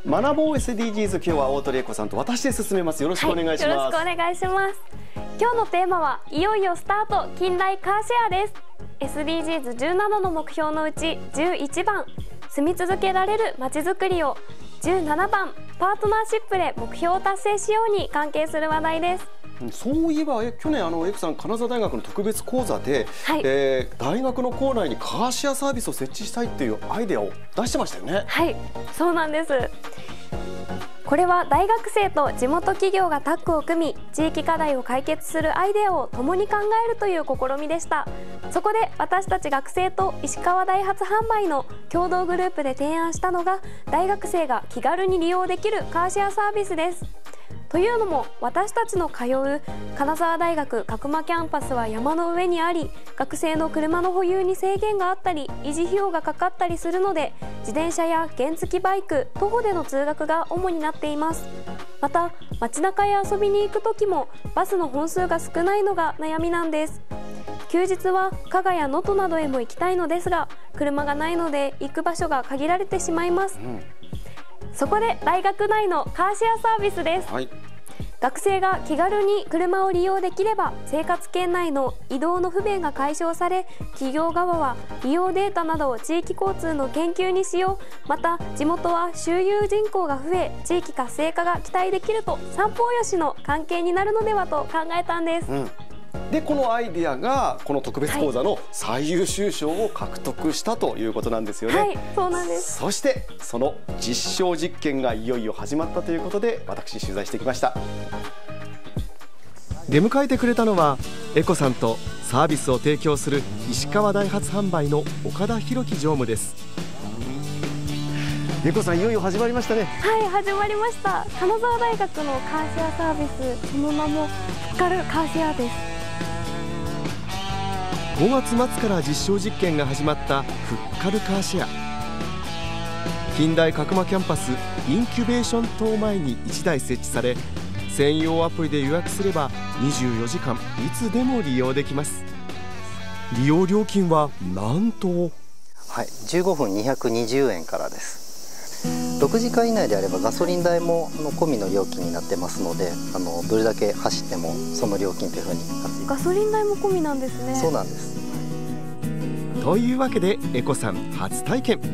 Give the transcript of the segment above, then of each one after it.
学ぼう SDGs、今日は大鳥恵子さんと私で進めます。よろしくお願いします。 よろしくお願いします。今日のテーマはいよいよスタート、近代カーシェアです。 SDGs17 の目標のうち11番住み続けられるまちづくりを、17番パートナーシップで目標を達成しように関係する話題です。 そういえば去年恵子さん、金沢大学の特別講座で、大学の構内にカーシェアサービスを設置したいっていうアイデアを出してましたよね。 はい、そうなんです。これは大学生と地元企業がタッグを組み、地域課題を解決するアイデアを共に考えるという試みでした。そこで私たち学生と石川ダイハツ販売の共同グループで提案したのが、大学生が気軽に利用できるカーシェアサービスです。というのも、私たちの通う金沢大学角間キャンパスは山の上にあり、学生の車の保有に制限があったり維持費用がかかったりするので、自転車や原付バイク、徒歩での通学が主になっています。また街中へ遊びに行く時もバスの本数が少ないのが悩みなんです。休日は加賀や能登などへも行きたいのですが、車がないので行く場所が限られてしまいます。そこで大学内のカーシェアサービスです。学生が気軽に車を利用できれば、生活圏内の移動の不便が解消され、企業側は利用データなどを地域交通の研究に使用、また地元は周遊人口が増え、地域活性化が期待できると、三方よしの関係になるのではと考えたんです。 でこのアイデアがこの特別講座の最優秀賞を獲得したということなんですよね。 はい、そうなんです。 そしてその実証実験がいよいよ始まったということで、私取材してきました。出迎えてくれたのは恵子さんとサービスを提供する石川ダイハツ販売の岡田博樹常務です。恵子さん、いよいよ始まりましたね。 はい、始まりました。金沢大学のカーシェアサービス、その名もフッカルカーシェアです。 5月末から実証実験が始まったフッカルカーシェア。近代角間キャンパスインキュベーション棟前に1台設置され、専用アプリで予約すれば24時間いつでも利用できます。利用料金はなんと、 15分220円からです。6時間以内であればガソリン代も込みの料金になってますので、どれだけ走ってもその料金というふうになっています。 ガソリン代も込みなんですね。 そうなんです。 というわけで恵子さん初体験。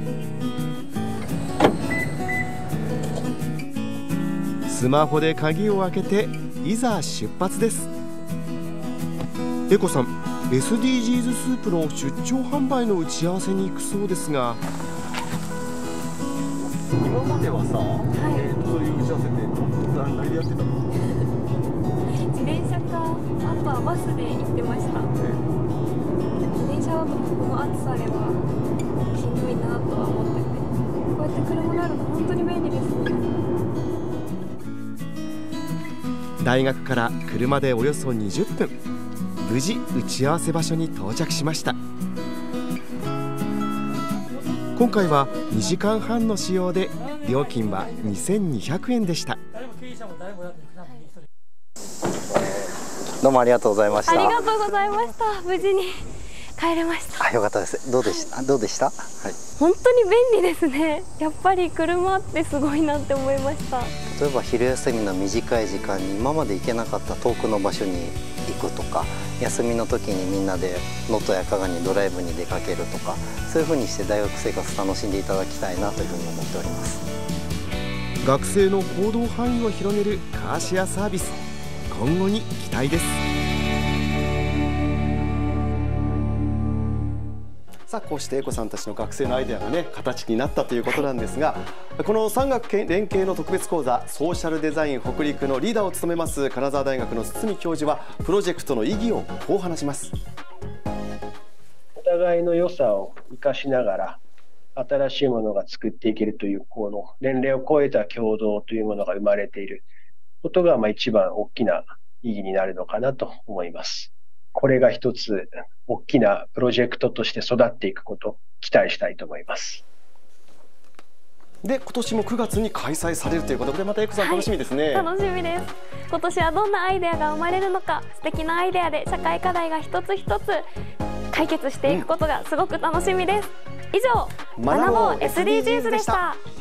スマホで鍵を開けていざ出発です。恵子さん、 SDGs スープの出張販売の打ち合わせに行くそうですが、今まではさ、そういう打ち合わせって何でやってたの？ 自転車か、あとはバスで行ってました。自転車だとこの暑さではしんどいなとは思ってて、こうやって車があると本当に便利ですね。 大学から車でおよそ20分、無事打ち合わせ場所に到着しました。今回は2時間半の使用で料金は2200円でした。 どうもありがとうございました。 ありがとうございました。無事に帰れました。 よかったです。どうでした？ 本当に便利ですね。やっぱり車ってすごいなって思いました。 例えば昼休みの短い時間に今まで行けなかった遠くの場所に行くとか、休みの時にみんなで能登や加賀にドライブに出かけるとか、そういうふうにして大学生活楽しんでいただきたいなというふうに思っております。 学生の行動範囲を広げるカーシェアサービス、今後に期待です。さあ、こうして恵子さんたちの学生のアイデアが形になったということなんですが、この産学連携の特別講座ソーシャルデザイン北陸のリーダーを務めます金沢大学の堤教授は、プロジェクトの意義をこう話します。 お互いの良さを生かしながら新しいものが作っていけるという、この年齢を超えた共同というものが生まれていることが一番大きな意義になるのかなと思います。これが一つ大きなプロジェクトとして育っていくことを期待したいと思います。 で、今年も9月に開催されるということで、また恵子さん楽しみですね。 楽しみです。今年はどんなアイデアが生まれるのか、素敵なアイデアで社会課題が一つ一つ解決していくことがすごく楽しみです。以上、学ぼう SDGs でした。